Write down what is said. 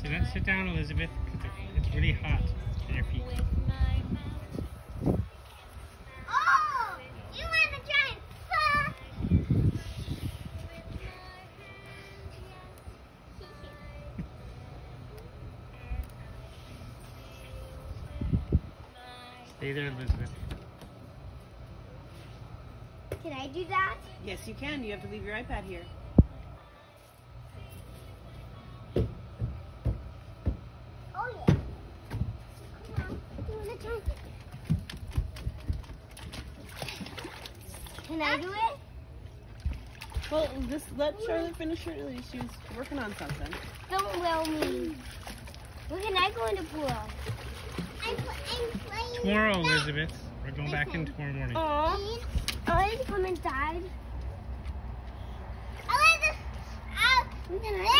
Sit down, Elizabeth. It's really hot on your feet. Oh! You want to try and fuck? Stay there, Elizabeth. Can I do that? Yes, you can. You have to leave your iPad here. Oh yeah. Come on. Do you want to try? Can I do it? Well, just let Charlotte finish her. She was working on something. Don't will me. Where can I go in the pool? I'm playing. Tomorrow, Elizabeth. We're going back in tomorrow morning. Oh, I want to come inside. We're gonna